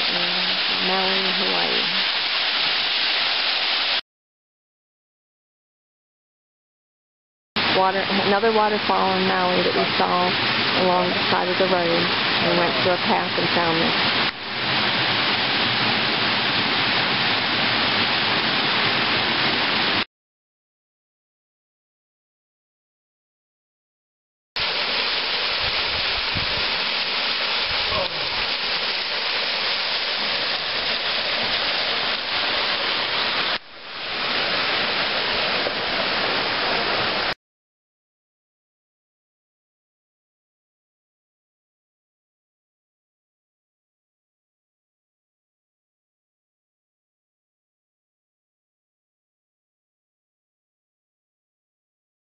in Maui, Hawaii. Another waterfall in Maui that we saw along the side of the road. We went through a path and found this.